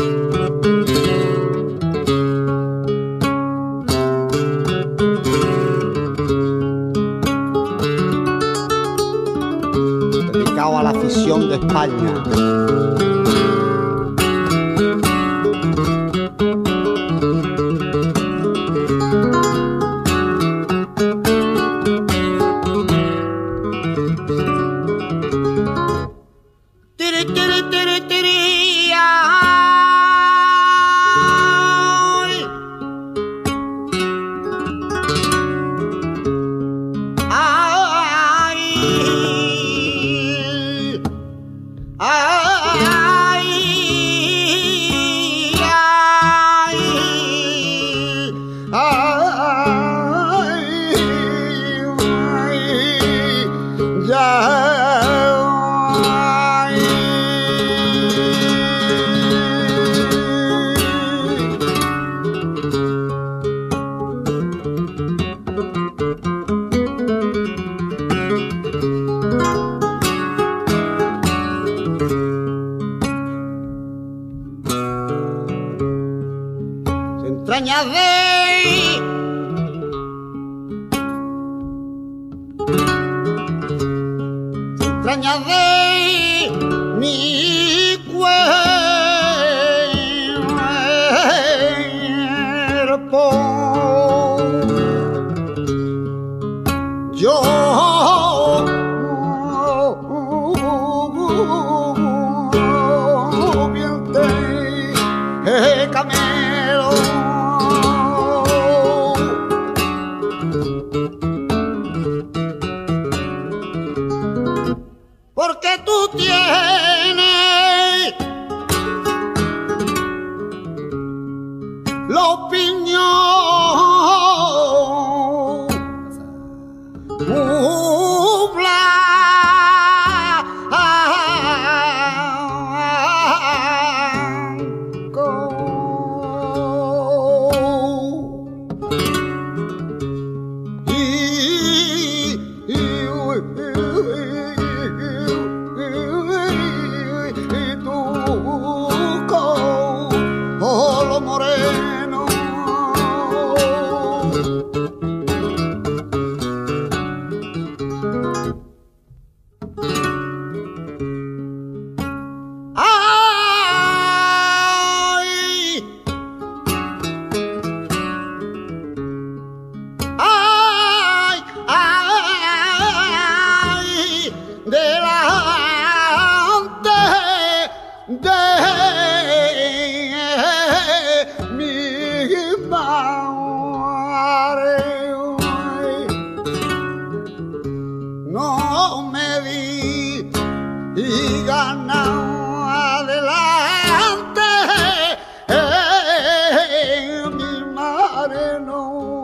Dedicado a la afición de España. Entrañas de mi cuerpo yo bien te camelo. Porque tú tienes la opinión blanco moreno. Ay, ay, ay, delante de mi madre, no me digas nada adelante, mi madre, no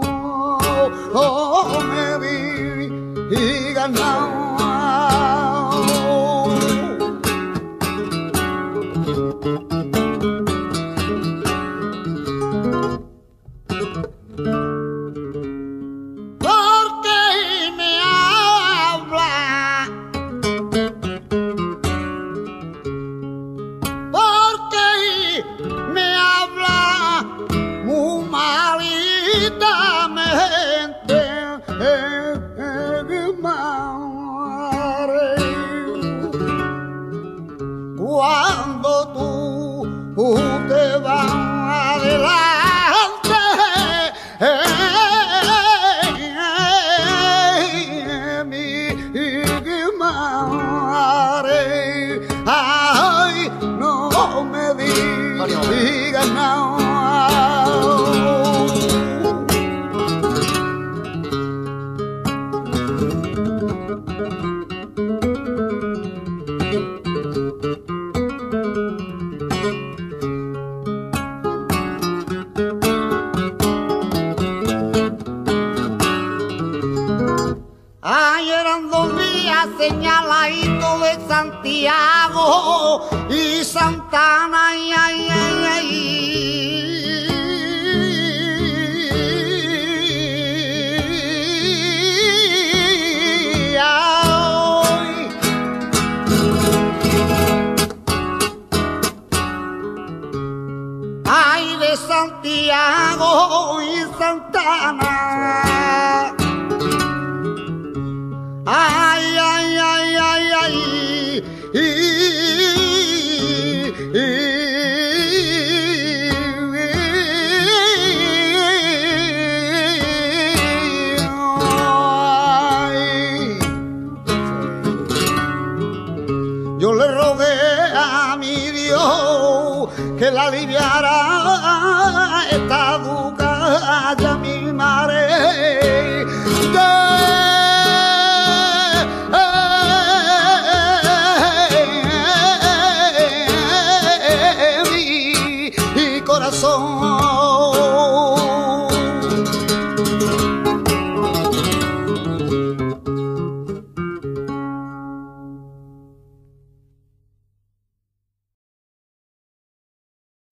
me digas nada. Cuando tú te vas adelante, mi madre, ay, no me digas nada. Ay, eran 2 días señaladitos de Santiago y Santana, ay, ay, ay, ay. Santiago y Santana. Ay, ay, ay, ay, ay. Yo le rogué a mi Dios que la aliviara esta duca ya mi madre. Mi corazón.